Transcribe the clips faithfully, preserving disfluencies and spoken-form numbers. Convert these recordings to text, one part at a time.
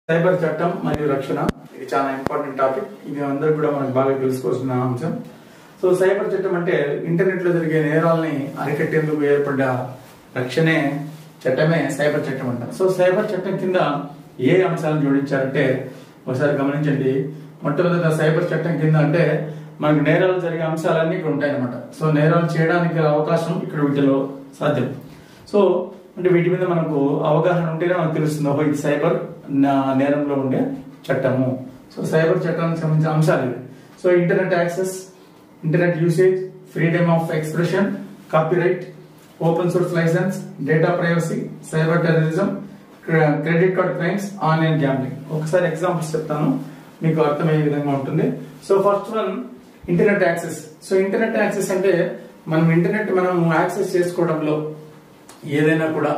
Cyber చట్టం మరియు రక్షణ ఇది చాలా ఇంపార్టెంట్ టాపిక్. ఇది అందరూ కూడా మనకు బాగా తెలుసుకోవాల్సిన అంశం. సో సైబర్ చట్టం అంటే ఇంటర్నెట్ లో జరిగే నేరాలని అరికట్టేందుకు ఏర్పడ్డ రక్షణే చట్టమే సైబర్ చట్టం అంటారు. సో సైబర్ చట్టం కింద ఏ అంశాలను జోడించారంటే ఒకసారి గమనించండి. మొట్టమొదట సైబర్ చట్టం కింద అంటే మనకు నేరాలు జరిగే అంశాలన్నీ ఇక్కడ ఉంటాయన్నమాట. సో నేరాలు చేయడానికి అవకాశం ఇక్కడ వీటిలో సాధ్యం. సో అంటే వీటి మీద మనకు అవగాహన ఉంటేనే మనకు తెలుస్తుంది ఓహో ఇది సైబర్ నేరంలో ఉండే చట్టము. సో సైబర్ చట్టానికి సంబంధించిన అంశాలు ఇవి. So internet access, internet usage, freedom of expression, copyright, open source licence, data privacy, cyber terrorism, credit card crimes, online gambling. ఒకసారి ఎగ్జాంపుల్స్ చెప్తాను, మీకు అర్థమయ్యే విధంగా ఉంటుంది. So first one internet access. So internet access అంటే మనం ఇంటర్నెట్ మనం access చేసుకోవడంలో ఏదైనా కూడా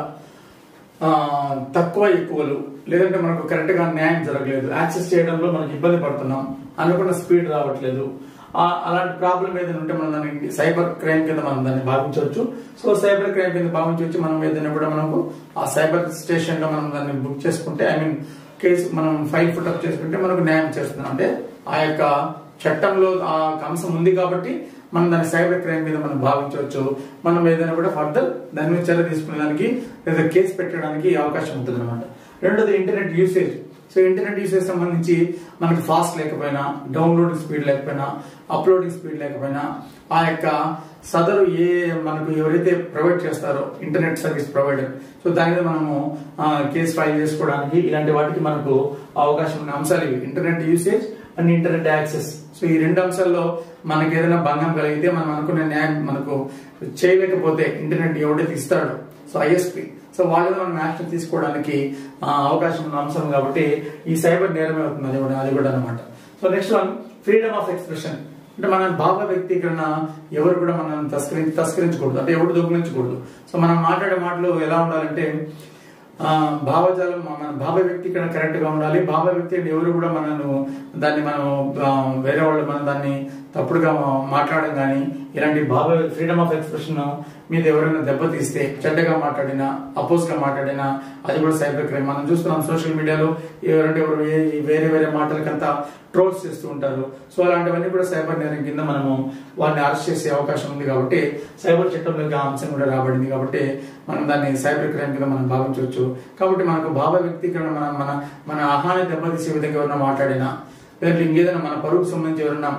తక్కువ ఎక్కువలు లేదంటే మనకు కరెక్ట్ గా న్యాయం జరగలేదు, యాక్సెస్ చేయడంలో మనకు ఇబ్బంది పడుతున్నాం, అనుకున్న స్పీడ్ రావట్లేదు, అలాంటి ప్రాబ్లం ఏదైనా ఉంటే మనం దాన్ని సైబర్ క్రైమ్ కింద మనం దాన్ని భావించవచ్చు. సో సైబర్ క్రైమ్ కింద భావించవచ్చు. మనం ఏదైనా కూడా మనకు ఆ సైబర్ స్టేషన్ లో మనం దాన్ని బుక్ చేసుకుంటే ఐ మీన్ కేసు మనం ఫైల్ ఫుటప్ చేసుకుంటే మనకు న్యాయం చేస్తున్నాం. అంటే ఆ యొక్క చట్టంలో ఆ అంశం ఉంది కాబట్టి మనం దాన్ని సైబర్ క్రైమ్ మీద మనం భావించవచ్చు. మనం ఏదైనా కూడా ఫర్దర్ దాని మీద చర్య తీసుకునేదానికి లేదా కేసు పెట్టడానికి అవకాశం ఉంటుంది అనమాట. రెండోది internet usage. So internet usage సంబంధించి మనకి ఫాస్ట్ లేకపోయినా, డౌన్లోడింగ్ స్పీడ్ లేకపోయినా, అప్లోడింగ్ స్పీడ్ లేకపోయినా ఆ యొక్క సదరు ఏ మనకు ఎవరైతే ప్రొవైడ్ చేస్తారో ఇంటర్నెట్ సర్వీస్ ప్రొవైడర్, సో దాని మీద మనము కేసు ఫైల్ చేసుకోవడానికి ఇలాంటి వాటికి మనకు అవకాశం ఉన్న అంశాలు ఇవి internet usage and internet access. So ఈ రెండు అంశాల్లో మనకి ఏదైనా భంగం కలిగితే మనం అనుకునే న్యాయం మనకు చేయలేకపోతే ఇంటర్నెట్ ఎవడైతే ఇస్తాడో సో ఐఎస్పీ, సో వాళ్ళని మనం యాక్షన్ తీసుకోవడానికి అవకాశం ఉన్న అంశం కాబట్టి ఈ సైబర్ నేరమే అవుతుంది అది కూడా అది కూడా అనమాట. So next one freedom of expression. అంటే మన భావ వ్యక్తీకరణ ఎవరు కూడా మనం తస్కరి తస్కరించకూడదు, అంటే ఎవరు దొంగిలించకూడదు. సో మనం మాట్లాడే మాటలు ఎలా ఉండాలంటే భావజాలం మన భావ వ్యక్తీకరణ కరెక్ట్ గా ఉండాలి. భావ వ్యక్తి ఎవరు కూడా మనను దాన్ని మనం వేరే వాళ్ళు మనం దాన్ని తప్పుడుగా మాట్లాడడం కానీ ఇలాంటి భావ ఫ్రీడమ్ ఆఫ్ ఎక్స్ప్రెషన్ మీద ఎవరైనా దెబ్బతీస్తే, చెడ్డగా మాట్లాడినా, అపోజ్ గా మాట్లాడినా అది కూడా సైబర్ క్రైమ్. మనం చూస్తున్నాం సోషల్ మీడియాలో ఎవరంటే ఎవరు వేరే వేరే మాటలకంతా ట్రోల్స్ చేస్తూ ఉంటారు. సో అలాంటివన్నీ కూడా సైబర్ నేరం కింద మనము వారిని అరెస్ట్ చేసే అవకాశం ఉంది కాబట్టి సైబర్ చట్టంలోకి ఆ అంశం కూడా రాబడింది కాబట్టి మనం దాన్ని సైబర్ క్రైమ్ కింద మనం భావించవచ్చు. కాబట్టి మనకు భావ వ్యక్తీకరణ మన మన మన ఆహాన్ని దెబ్బతీసే విధంగా ఎవరైనా మాట్లాడినా లేదంటే ఇంకేదైనా మన పరువుకు సంబంధించి ఎవరైనా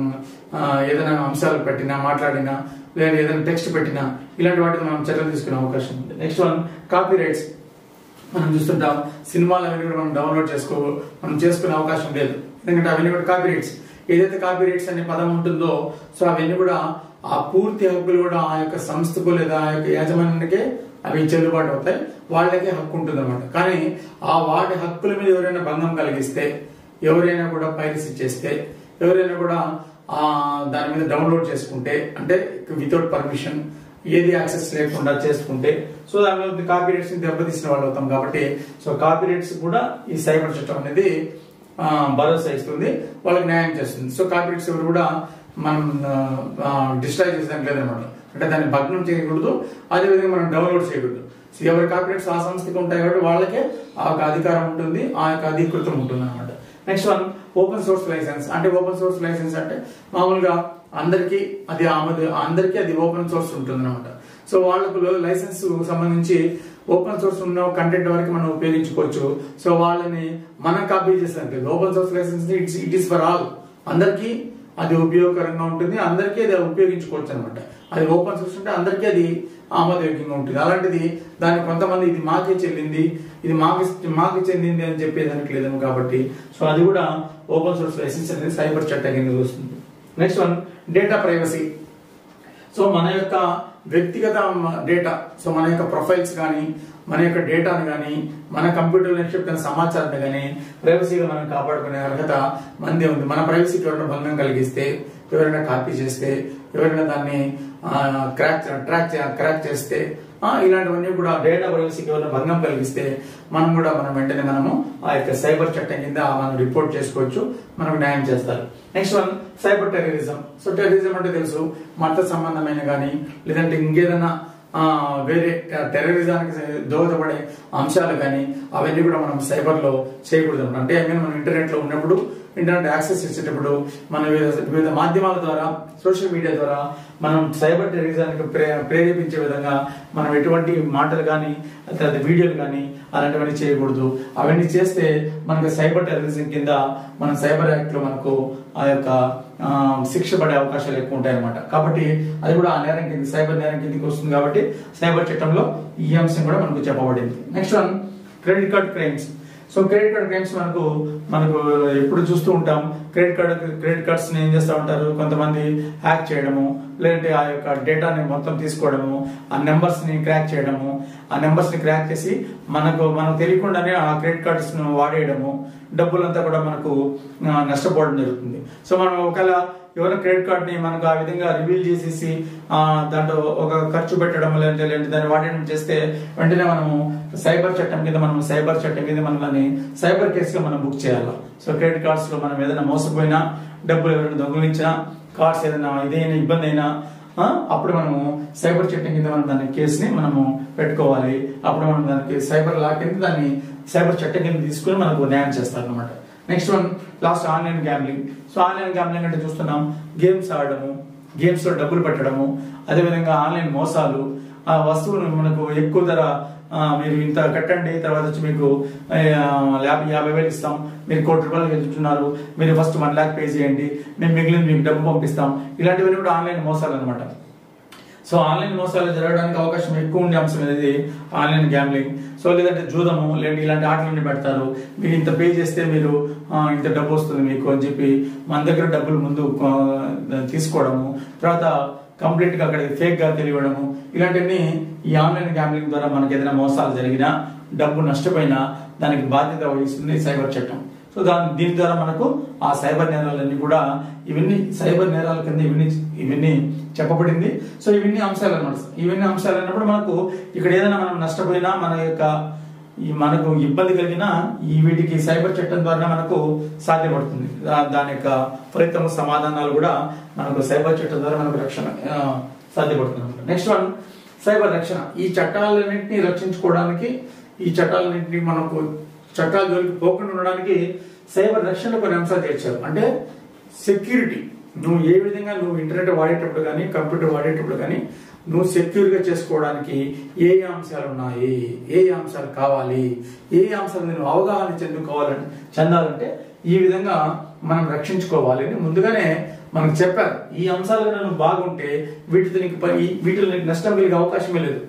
ఏదైనా అంశాలు పెట్టినా మాట్లాడినా లేదా ఏదైనా టెక్స్ట్ పెట్టినా ఇలాంటి వాటిని మనం చర్యలు తీసుకునే అవకాశం ఉంది. Next one copyrights. మనం చూస్తుంటాం సినిమాలు అవన్నీ కూడా మనం డౌన్లోడ్ చేసుకో మనం చేసుకునే అవకాశం లేదు, ఎందుకంటే అవన్నీ కూడా కాపీ రైట్స్. ఏదైతే కాపీ రైట్స్ అనే పదం ఉంటుందో సో అవన్నీ కూడా ఆ పూర్తి హక్కులు కూడా ఆ యొక్క సంస్థకు లేదా ఆ యొక్క యాజమాన్యానికే అవి చెల్లుబాటు అవుతాయి, వాళ్ళకే హక్కు ఉంటుంది అనమాట. కానీ ఆ వాటి హక్కుల మీద ఎవరైనా భంగం కలిగిస్తే, ఎవరైనా కూడా పైరసీ చేస్తే, ఎవరైనా కూడా ఆ దాని మీద డౌన్లోడ్ చేసుకుంటే అంటే వితౌట్ పర్మిషన్ ఏది యాక్సెస్ లేకుండా చేసుకుంటే సో దాని కాపీ రైట్స్ ని దెబ్బతీసిన వాళ్ళు అవుతాం కాబట్టి సో కాపీ రైట్స్ కూడా ఈ సైబర్ చట్టం అనేది భరోసా ఇస్తుంది, వాళ్ళకి న్యాయం చేస్తుంది. సో కాపీ రైట్స్ ఎవరు కూడా మనం డిస్ట్రాయ్ చేసేదానికి లేదనమాట, అంటే దాన్ని భగ్నం చేయకూడదు, అదేవిధంగా మనం డౌన్లోడ్ చేయకూడదు. సో ఎవరి కాపీ రైట్స్ ఆ సంస్థకి ఉంటాయి కాబట్టి వాళ్ళకే ఆ యొక్క అధికారం ఉంటుంది, ఆ యొక్క అధికృతం ఉంటుంది అనమాట. Next one open source licence. అంటే ఓపెన్ సోర్స్ లైసెన్స్ అంటే మామూలుగా అందరికీ అది ఆమదు అందరికీ అది ఓపెన్ సోర్స్ ఉంటుంది అనమాట. సో వాళ్ళకు లైసెన్స్ సంబంధించి ఓపెన్ సోర్స్ ఉన్న కంటెంట్ వరకు మనం ఉపయోగించుకోవచ్చు. సో వాళ్ళని మనం కాపీ చేసేది open source licence it's it is for all, అందరికీ అది ఉపయోగకరంగా ఉంటుంది, అందరికీ అది ఉపయోగించుకోవచ్చు అనమాట. అది ఓపెన్ సోర్స్ అంటే అందరికీ అది ఆమోదయోగ్యంగా ఉంటుంది. అలాంటిది దాన్ని కొంతమంది ఇది మాకే చెల్లింది, ఇది మాకు మాకు చెందింది అని చెప్పేదానికి లేదేమో కాబట్టి సో అది కూడా ఓపెన్ సోర్స్ లైసెన్స్ అనేది సైబర్ చట్టం కింద వస్తుంది. Next one data privacy. So మన యొక్క వ్యక్తిగత డేటా, సో మన యొక్క ప్రొఫైల్స్ కానీ మన యొక్క డేటాను కానీ మన కంప్యూటర్ నిక్షిప్త సమాచారాన్ని కానీ ప్రైవసీగా మనం కాపాడుకునే అర్హత మందే ఉంది. మన ప్రైవసీకి ఎవరైనా భంగం కలిగిస్తే, ఎవరైనా కాపీ చేస్తే, ఎవరైనా దాన్ని క్రాక్ ట్రాక్ క్రాక్ చేస్తే ఇలాంటివన్నీ కూడా డేటా ప్రైవసీకి ఎవరైనా భంగం కలిగిస్తే మనం కూడా మనం వెంటనే మనము ఆ యొక్క సైబర్ చట్టం కింద మనం రిపోర్ట్ చేసుకోవచ్చు, మనకు న్యాయం చేస్తారు. Next one cyber terrorism. So terrorism అంటే తెలుసు మత సంబంధమైన కానీ లేదంటే ఇంకేదైనా వేరే టెర్రరిజానికి దోహదపడే అంశాలు కానీ అవన్నీ కూడా మనం సైబర్ లో చేయకూడదు అనమాట. అంటే ఐ మీన్ మనం ఇంటర్నెట్ లో ఉన్నప్పుడు, ఇంటర్నెట్ యాక్సెస్ చేసేటప్పుడు మనం వివిధ వివిధ మాధ్యమాల ద్వారా, సోషల్ మీడియా ద్వారా మనం సైబర్ టెర్రరిజానికి ప్రే ప్రేరేపించే విధంగా మనం ఎటువంటి మాటలు కానీ తర్వాత వీడియోలు కానీ అలాంటివన్నీ చేయకూడదు. అవన్నీ చేస్తే మనకు సైబర్ టెర్రరిజం కింద మన సైబర్ యాక్ట్ లో మనకు ఆ యొక్క శిక్ష పడే అవకాశాలు ఎక్కువ ఉంటాయి అనమాట. కాబట్టి అది కూడా ఆ నేరం కింద, సైబర్ నేరం కిందకి వస్తుంది. కాబట్టి సైబర్ చట్టంలో ఈ అంశం కూడా మనకు చెప్పబడింది. Next one credit card crimes. So credit card crimes మనకు మనకు ఎప్పుడు చూస్తూ ఉంటాం. క్రెడిట్ కార్డ్ క్రెడిట్ కార్డ్స్ ని ఏం చేస్తూ ఉంటారు, కొంతమంది హ్యాక్ చేయడము, లేదంటే ఆ యొక్క డేటాని మొత్తం తీసుకోవడము, ఆ నెంబర్స్ ని క్రాక్ చేయడము, ఆ నెంబర్స్ ని క్రాక్ చేసి మనకు మనకు తెలియకుండానే ఆ క్రెడిట్ కార్డ్స్ ను వాడేయడము, డబ్బులంతా కూడా మనకు నష్టపోవడం జరుగుతుంది. సో మనం ఒకవేళ ఎవరైనా క్రెడిట్ కార్డ్ ని మనకు ఆ విధంగా రివీల్ చేసేసి ఆ దాంట్లో ఒక ఖర్చు పెట్టడం లేదంటే లేదంటే దాన్ని వాడడం చేస్తే వెంటనే మనము సైబర్ చట్టం కింద మనం సైబర్ చట్టం కింద మనల్ని సైబర్ కేసుగా మనం బుక్ చేయాలి. సో క్రెడిట్ కార్డ్స్ లో మనం ఏదైనా మోసపోయినా, డబ్బులు ఎవరైనా దొంగిలించినా, కార్డ్స్ ఏదైనా ఇదైనా ఇబ్బంది అయినా అప్పుడు మనము సైబర్ చట్టం కింద మనం దాని కేసుని మనము పెట్టుకోవాలి. అప్పుడు మనం దానికి సైబర్ లా కింద దాన్ని సైబర్ చట్టం కింద తీసుకుని మనకు న్యాయం చేస్తారు అనమాట. Next one last online gambling. So online gambling అంటే చూస్తున్నాం, గేమ్స్ ఆడడము, గేమ్స్ లో డబ్బులు పెట్టడము, అదేవిధంగా ఆన్లైన్ మోసాలు, ఆ వస్తువును మనకు ఎక్కువ ధర మీరు ఇంత కట్టండి, తర్వాత వచ్చి మీకు యాభై యాభై వేలు ఇస్తాం, మీరు కోటి రూపాయలు గెలుచుతున్నారు, మీరు ఫస్ట్ వన్ లాక్ పే చేయండి, మేము మిగిలిన మీకు డబ్బు పంపిస్తాం. ఇలాంటివన్నీ కూడా ఆన్లైన్ మోసాలు అనమాట. సో ఆన్లైన్ మోసాలు జరగడానికి అవకాశం ఎక్కువ ఉండే అంశం అనేది ఆన్లైన్ గ్యాంబ్లింగ్. సో లేదంటే జూదము, లేదంటే ఇలాంటి ఆటలన్నీ పెడతారు, మీరు ఇంత పే చేస్తే మీరు ఇంత డబ్బు వస్తుంది మీకు అని చెప్పి మన దగ్గర డబ్బులు ముందు తీసుకోవడము, తర్వాత కంప్లీట్ గా అక్కడ ఫేక్ గా తెలియడము, ఇలాంటివన్నీ ఈ ఆన్లైన్ గ్యాంబ్లింగ్ ద్వారా మనకి ఏదైనా మోసాలు జరిగినా, డబ్బు నష్టపోయినా దానికి బాధ్యత వహిస్తుంది సైబర్ చట్టం. సో దాని దీని ద్వారా మనకు ఆ సైబర్ నేరాలన్నీ కూడా ఇవన్నీ సైబర్ నేరాల కింద ఇవన్నీ ఇవన్నీ చెప్పబడింది. సో ఇవన్నీ అంశాలు అన్నమాట. ఇవన్నీ అంశాలు అన్నప్పుడు మనకు ఇక్కడ ఏదైనా మనం నష్టపోయినా, మన యొక్క ఈ మనకు ఇబ్బంది కలిగినా ఈ వీటికి సైబర్ చట్టం ద్వారా మనకు సాధ్యపడుతుంది. దాని యొక్క ఫలితం సమాధానాలు కూడా మనకు సైబర్ చట్టం ద్వారా మనకు రక్షణ సాధ్యపడుతుంది. నెక్స్ట్ వన్ సైబర్ రక్షణ. ఈ చట్టాలన్నింటినీ రక్షించుకోవడానికి, ఈ చట్టాలన్నింటినీ మనకు చట్టాల జోలికి పోకుండా ఉండడానికి సైబర్ రక్షణలో కొన్ని అంశాలు చేర్చారు. అంటే సెక్యూరిటీ, నువ్వు ఏ విధంగా నువ్వు ఇంటర్నెట్ వాడేటప్పుడు కానీ, కంప్యూటర్ వాడేటప్పుడు కానీ నువ్వు సెక్యూర్ గా చేసుకోవడానికి ఏ ఏ అంశాలు ఉన్నాయి, ఏ ఏ అంశాలు కావాలి, ఏ ఏ అంశాలు నువ్వు అవగాహన చెందుకోవాలని చెందాలంటే ఈ విధంగా మనం రక్షించుకోవాలి అని ముందుగానే మనకు చెప్పారు. ఈ అంశాలు నువ్వు బాగుంటే వీటితో నీకు వీటిలో నీకు నష్టం కలిగే అవకాశమే లేదు.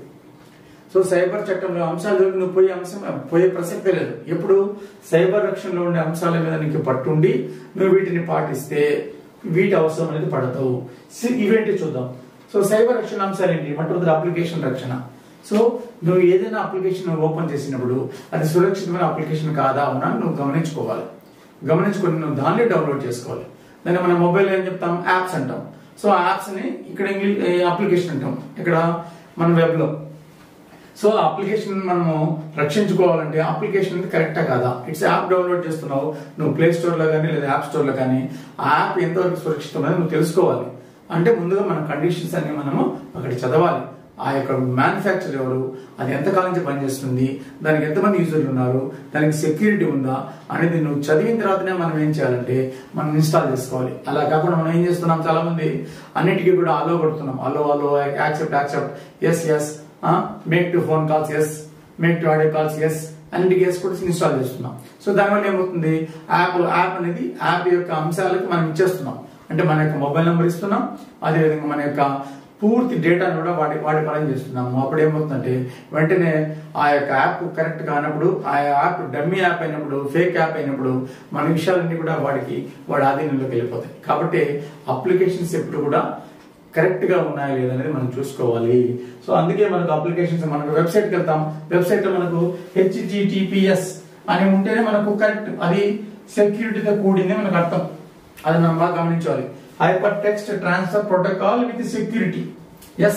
సో సైబర్ చట్టంలో అంశాలు నువ్వు పోయే అంశం పోయే ప్రసక్తే లేదు. ఎప్పుడు సైబర్ రక్షణలో ఉండే అంశాల మీద నీకు పట్టుండి నువ్వు వీటిని పాటిస్తే వీటి అవసరం అనేది పడతావు. ఇవేంటి చూద్దాం. సో సైబర్ రక్షణ అంశాలు ఏంటి? మొట్టమొదటి అప్లికేషన్ రక్షణ. సో నువ్వు ఏదైనా అప్లికేషన్ ఓపెన్ చేసినప్పుడు అది సురక్షితమైన అప్లికేషన్ కాదా అవునా నువ్వు గమనించుకోవాలి. గమనించుకొని నువ్వు దాన్ని డౌన్లోడ్ చేసుకోవాలి. దాన్ని మన మొబైల్ ఏం చెప్తాం, యాప్స్ అంటాం. సో యాప్స్ ని ఇక్కడ ఇంగ్లీష్ అప్లికేషన్ అంటాం ఇక్కడ మన వెబ్ లో. సో అప్లికేషన్ మనము రక్షించుకోవాలంటే అప్లికేషన్ అనేది కరెక్టా కాదా, ఇట్స్ యాప్ డౌన్లోడ్ చేస్తున్నావు నువ్వు ప్లే స్టోర్ లో కానీ లేదా యాప్ స్టోర్ లో కానీ, ఆ యాప్ ఎంతవరకు సురక్షితమైనది నువ్వు తెలుసుకోవాలి. అంటే ముందుగా మన కండిషన్స్ అన్ని మనము అక్కడ చదవాలి. ఆ యొక్క మ్యానుఫ్యాక్చర్ ఎవరు, అది ఎంతకాలం నుంచి పనిచేస్తుంది, దానికి ఎంతమంది యూజర్లు ఉన్నారు, దానికి సెక్యూరిటీ ఉందా అనేది నువ్వు చదివిన తర్వాతనే మనం ఏం చేయాలంటే మనం ఇన్స్టాల్ చేసుకోవాలి. అలా కాకుండా మనం ఏం చేస్తున్నాం, చాలా మంది అన్నిటికీ కూడా అలో కొడుతున్నాం. Allow allow accept accept yes yes make to phone calls yes, make to audio calls yes, అన్నిటికీ ఎస్ కూడా ఇన్స్టాల్ చేస్తున్నాం. సో దానివల్ల ఏమవుతుంది, యాప్ యాప్ అనేది యాప్ యొక్క అంశాలకు మనం ఇచ్చేస్తున్నాం. అంటే మన యొక్క మొబైల్ నెంబర్ ఇస్తున్నాం, అదేవిధంగా మన యొక్క పూర్తి డేటాను కూడా వాడి వాడి పరం చేస్తున్నాము. అప్పుడు ఏమవుతుందంటే వెంటనే ఆ యొక్క యాప్ కరెక్ట్ కానప్పుడు, ఆ యాప్ డమ్మీ యాప్ అయినప్పుడు, ఫేక్ యాప్ అయినప్పుడు మన విషయాలన్నీ కూడా వాడికి వాడి ఆధీనంలోకి వెళ్ళిపోతాయి. కాబట్టి అప్లికేషన్స్ ఎప్పుడు కూడా కరెక్ట్ గా ఉన్నాయా లేదనేది మనం చూసుకోవాలి. సో అందుకే మనకు అప్లికేషన్స్ మనకు వెబ్సైట్కి వెళ్తాం, వెబ్సైట్ లో మనకు హెచ్టిటిపిఎస్ అని ఉంటేనే మనకు కరెక్ట్, అది సెక్యూరిటీతో కూడింది మనకు అర్థం. అది మనం బాగా గమనించాలి. Hypertext transfer protocol with security, S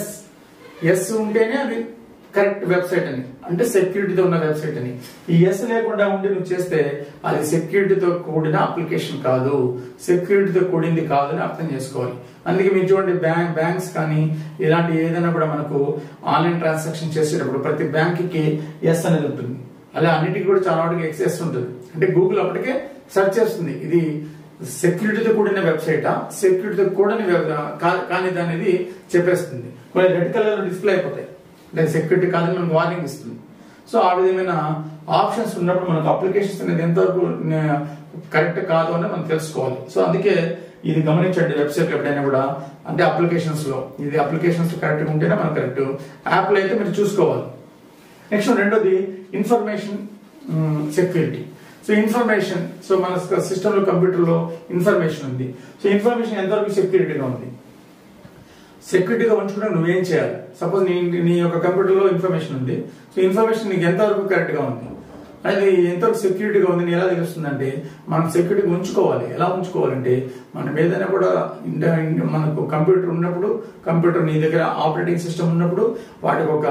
S ఉంటేనే అది కరెక్ట్ వెబ్సైట్ అని, అంటే సెక్యూరిటీతో ఉన్న వెబ్సైట్ అని. ఈ ఎస్ లేకుండా ఉండి నువ్వు చేస్తే అది సెక్యూరిటీతో కూడిన అప్లికేషన్ కాదు, సెక్యూరిటీతో కూడింది కాదు అని అర్థం చేసుకోవాలి. అందుకే మీరు చూడండి, బ్యాంక్ బ్యాంక్స్ కానీ ఇలాంటి ఏదైనా కూడా మనకు ఆన్లైన్ ట్రాన్సాక్షన్ చేసేటప్పుడు ప్రతి బ్యాంక్ కి ఎస్ అనేది ఉంటుంది. అలా అన్నిటికీ కూడా చాలా వాటికి యాక్సెస్ ఉంటుంది. అంటే గూగుల్ అప్పటికే సెర్చ్ చేస్తుంది ఇది సెక్యూరిటీతో కూడిన వెబ్సైటా, సెక్యూరిటీతో కూడని కానీ అనేది చెప్పేస్తుంది. కొన్ని రెడ్ కలర్ డిస్ప్లే అయిపోతాయి, దాని సెక్యూరిటీ కాదని మనకు వార్నింగ్ ఇస్తుంది. సో ఆ విధమైన ఆప్షన్స్ ఉన్నప్పుడు మనకు అప్లికేషన్స్ అనేది ఎంతవరకు కరెక్ట్ కాదు అని మనం తెలుసుకోవాలి. సో అందుకే ఇది గమనించండి, వెబ్సైట్ ఎప్పుడైనా కూడా అంటే అప్లికేషన్స్ లో ఇది అప్లికేషన్స్ కరెక్ట్గా ఉంటేనే మనం కరెక్ట్, యాప్ లో అయితే మీరు చూసుకోవాలి. నెక్స్ట్ రెండోది information security. So information, so మన సిస్టమ్ లో కంప్యూటర్ లో ఇన్ఫర్మేషన్ ఉంది. సో ఇన్ఫర్మేషన్ ఎంతవరకు సెక్యూరిటీగా ఉంది, సెక్యూరిటీగా ఉంచుకుంటే నువ్వేం చేయాలి. సపోజ్ నీ నీ యొక్క కంప్యూటర్ లో ఇన్ఫర్మేషన్ ఉంది, సో ఇన్ఫర్మేషన్ నీకు ఎంతవరకు కరెక్ట్ గా ఉంది, అది ఎంతవరకు సెక్యూరిటీగా ఉంది ఎలా తెలుస్తుందంటే మనం సెక్యూరిటీగా ఉంచుకోవాలి. ఎలా ఉంచుకోవాలంటే మనం ఏదైనా కూడా మనకు కంప్యూటర్ ఉన్నప్పుడు, కంప్యూటర్ నీ దగ్గర ఆపరేటింగ్ సిస్టమ్ ఉన్నప్పుడు వాటికి ఒక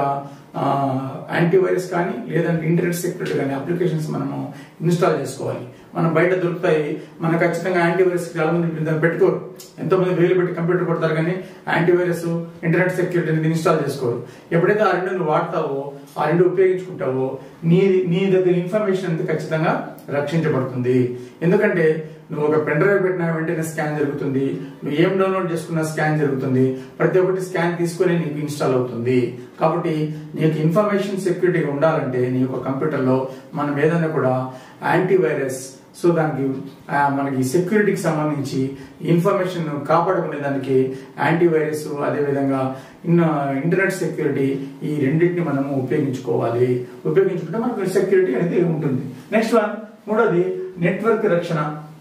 యాంటీవైరస్ కానీ లేదంటే ఇంటర్నెట్ సెక్యూరిటీ కానీ అప్లికేషన్స్ మనము ఇన్స్టాల్ చేసుకోవాలి. మనం బయట దొరుకుతాయి, మన ఖచ్చితంగా యాంటీవైరస్ చాలా మంది దాన్ని పెట్టుకోరు, ఎంతో మంది వేలు పెట్టి కంప్యూటర్ కొడతారు కానీ యాంటీవైరస్ ఇంటర్నెట్ సెక్యూరిటీ అనేది ఇన్స్టాల్ చేసుకోరు. ఎప్పుడైతే ఆ రెండు నువ్వు వాడతావో, ఆ రెండు ఉపయోగించుకుంటావో నీ నీ దగ్గర ఇన్ఫర్మేషన్ అనేది ఖచ్చితంగా రక్షించబడుతుంది. ఎందుకంటే నువ్వు ఒక పెన్ డ్రైవ్ పెట్టిన వెంటనే స్కాన్ జరుగుతుంది, నువ్వు ఏం డౌన్లోడ్ చేసుకున్నా స్కాన్ జరుగుతుంది, ప్రతి ఒక్కటి స్కాన్ తీసుకొని నీకు ఇన్స్టాల్ అవుతుంది. కాబట్టి నీకు ఇన్ఫర్మేషన్ సెక్యూరిటీగా ఉండాలంటే నీ యొక్క కంప్యూటర్లో మనం ఏదైనా కూడా యాంటీవైరస్, సో దానికి మనకి సెక్యూరిటీకి సంబంధించి ఇన్ఫర్మేషన్ కాపాడుకునే దానికి యాంటీవైరస్, అదేవిధంగా ఇంటర్నెట్ సెక్యూరిటీ, ఈ రెండింటిని మనము ఉపయోగించుకోవాలి. ఉపయోగించుకుంటే మనకు సెక్యూరిటీ అనేది ఉంటుంది. నెక్స్ట్ వన్ మూడోది నెట్వర్క్ రక్షణ.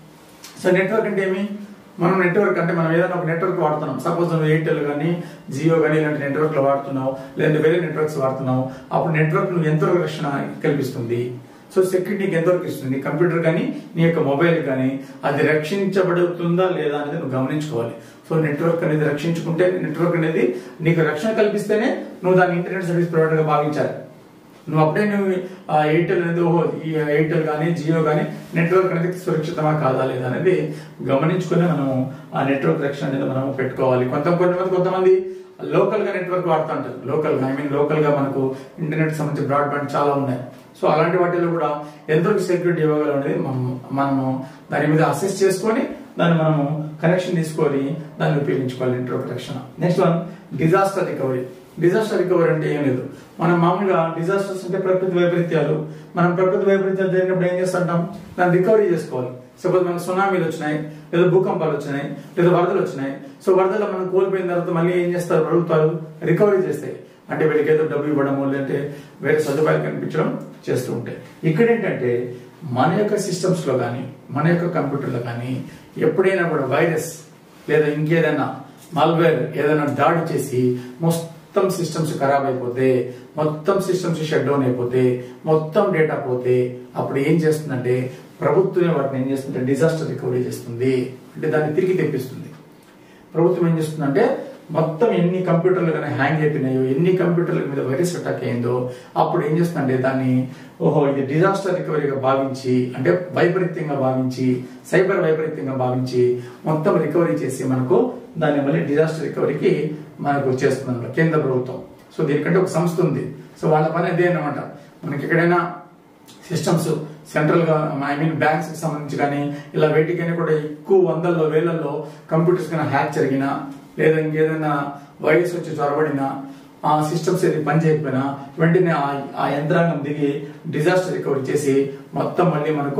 సో నెట్వర్క్ అంటే ఏమి, మనం నెట్వర్క్ అంటే మనం ఏదైనా ఒక నెట్వర్క్ వాడుతున్నాం, సపోజ్ నువ్వు ఎయిర్టెల్ కానీ జియో కానీ ఇలాంటి నెట్వర్క్ లో వాడుతున్నావు, లేదంటే వేరే నెట్వర్క్స్ వాడుతున్నావు, అప్పుడు నెట్వర్క్ నువ్వు ఎంతవరకు రక్షణ కల్పిస్తుంది, సో సెక్యూరిటీకి ఎంతవరకు ఇస్తుంది, కంప్యూటర్ కానీ నీ యొక్క మొబైల్ కానీ అది రక్షించబడుతుందా లేదా అనేది నువ్వు గమనించుకోవాలి. సో నెట్వర్క్ అనేది రక్షించుకుంటే, నెట్వర్క్ అనేది నీకు రక్షణ కల్పిస్తేనే నువ్వు దాన్ని ఇంటర్నెట్ సర్వీస్ ప్రొవైడర్ గా భావించాలి. నువ్వు అప్పుడే నువ్వు ఎయిర్టెల్ అనేది ఓహో ఈ ఎయిర్టెల్ కానీ జియో కానీ నెట్వర్క్ అనేది సురక్షితమా కాదా లేదా అనేది గమనించుకుని మనం ఆ నెట్వర్క్ రక్షణ అనేది మనం పెట్టుకోవాలి. కొంత కొంతమంది కొంతమంది లోకల్ గా నెట్వర్క్ వాడుతూ ఉంటారు, లోకల్ గా ఐ మీన్ లోకల్ గా మనకు ఇంటర్నెట్ సంబంధించి బ్రాడ్బ్యాండ్ చాలా ఉన్నాయి. సో అలాంటి వాటిలో కూడా ఎంతవరకు సెక్యూరిటీ ఇవ్వగలం అనేది మనము దాని మీద అసెస్ చేసుకొని దాన్ని మనము కనెక్షన్ తీసుకొని దాన్ని ఉపయోగించుకోవాలి నెట్వర్క్ రక్షణ. Next one disaster recovery. Disaster recovery అంటే ఏం లేదు, మనం మామూలుగా డిజాస్టర్స్ అంటే ప్రకృతి వైపరీత్యాలు, మనం ప్రకృతి వైపరీత్యాలు జరిగినప్పుడు ఏం చేస్తుంటాం, దాన్ని రికవరీ చేసుకోవాలి. సపోజ్ మనకు సునామీలు వచ్చినాయి, లేదా భూకంపాలు వచ్చినాయి, లేదా వరదలు వచ్చినాయి. సో వరదలు మనం కోల్పోయిన తర్వాత మళ్ళీ ఏం చేస్తారు ప్రభుత్వాలు, రికవరీ చేస్తాయి. అంటే వీళ్ళకి ఏదో డబ్బు ఇవ్వడము లేదంటే వేరే సదుపాయాలు కనిపించడం చేస్తూ ఉంటాయి. ఇక్కడ ఏంటంటే మన యొక్క సిస్టమ్స్ లో కానీ మన యొక్క కంప్యూటర్లో కానీ ఎప్పుడైనా కూడా వైరస్ లేదా ఇంకేదైనా మాల్వేర్ ఏదైనా దాడి చేసి మొత్తం సిస్టమ్స్ ఖరాబ్ అయిపోతే, మొత్తం సిస్టమ్స్ షట్ డౌన్ అయిపోతే, మొత్తం డేటా పోతే అప్పుడు ఏం చేస్తుందంటే ప్రభుత్వమే వాటిని ఏం చేస్తుంటే డిజాస్టర్ రికవరీ చేస్తుంది, అంటే దాన్ని తిరిగి తెప్పిస్తుంది. ప్రభుత్వం ఏం చేస్తుందంటే మొత్తం ఎన్ని కంప్యూటర్లు కానీ హ్యాంగ్ అయిపోయినాయో, ఎన్ని కంప్యూటర్ల మీద వైరస్ అటాక్ అయిందో అప్పుడు ఏం చేస్తుందంటే దాన్ని ఓహో ఇది డిజాస్టర్ రికవరీగా భావించి, అంటే వైపరీత్యంగా భావించి, సైబర్ వైపరీత్యంగా భావించి మొత్తం రికవరీ చేసి మనకు దాన్ని మళ్ళీ డిజాస్టర్ రికవరీకి మనకు చేస్తుంది కేంద్ర ప్రభుత్వం. సో దీనికంటే ఒక సంస్థ ఉంది, సో వాళ్ళ పని అదే అనమాట. మనకి ఎక్కడైనా సిస్టమ్స్ సెంట్రల్ గా ఐ మీన్ బ్యాంక్స్ కి సంబంధించి కానీ ఇలా వేటికైనా కూడా ఎక్కువ వందల్లో వేలల్లో కంప్యూటర్స్ కన్నా హ్యాక్ జరిగినా లేదా ఇంకేదైనా వైరస్ వచ్చి చొరబడినా ఆ సిస్టమ్స్ ఏది పని చేయకపోయినా వెంటనే ఆ యంత్రాంగం దిగి డిజాస్టర్ రికవరీ చేసి మొత్తం మళ్ళీ మనకు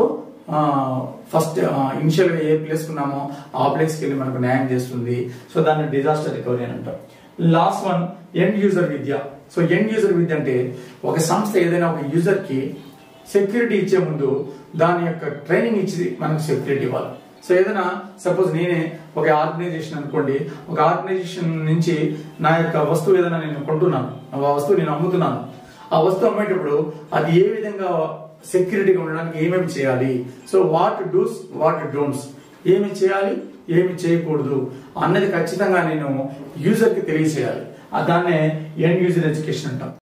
ఫస్ట్ ఇనిషియల్ గా ఏ ప్లేస్ ఉన్నామో ఆ ప్లేస్ కి వెళ్ళి మనకు న్యాయం చేస్తుంది. సో దాన్ని డిజాస్టర్ రికవరీ అని అంటాం. లాస్ట్ వన్ ఎండ్ యూజర్ విద్య. సో ఎండ్ యూజర్ విద్య అంటే ఒక సంస్థ ఏదైనా ఒక యూజర్ కి సెక్యూరిటీ ఇచ్చే ముందు దాని యొక్క ట్రైనింగ్ ఇచ్చి మనకు సెక్యూరిటీ ఇవ్వాలి. సో ఏదైనా సపోజ్ నేనే ఒక ఆర్గనైజేషన్ అనుకోండి, ఒక ఆర్గనైజేషన్ నుంచి నా యొక్క వస్తువు ఏదైనా నేను కొంటున్నాను, ఆ వస్తువు నేను అమ్ముతున్నాను, ఆ వస్తువు అమ్మేటప్పుడు అది ఏ విధంగా సెక్యూరిటీగా ఉండడానికి ఏమేమి చేయాలి, so what do's what don'ts, ఏమి చేయాలి ఏమి చేయకూడదు అన్నది ఖచ్చితంగా నేను యూజర్ కి తెలియజేయాలి. దాన్నే ఎండ్ యూజర్ ఎడ్యుకేషన్ అంటాం.